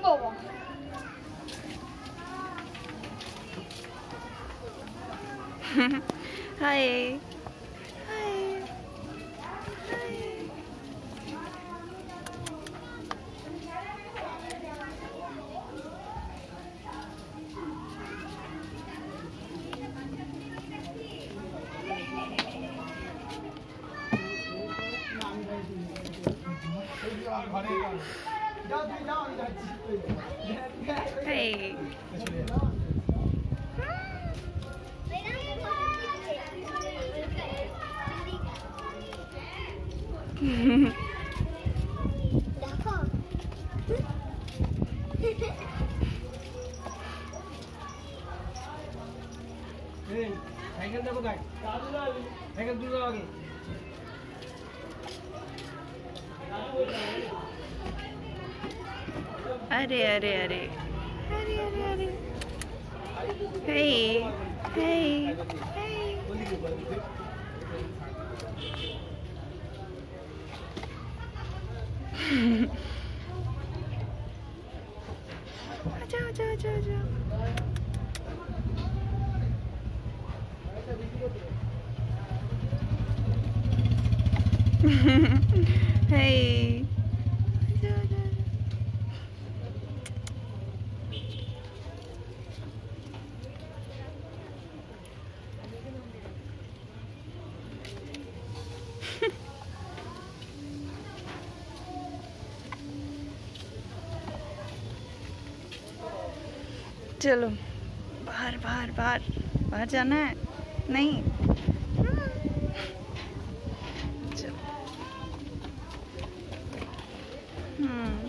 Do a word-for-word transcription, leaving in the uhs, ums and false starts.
먹어. 하이. 하이. Hey. अरे अरे अरे अरे अरे अरे हे हे आजा आजा आजा आजा हे चलो बाहर बाहर बाहर बाहर जाना है नहीं चलो हम्म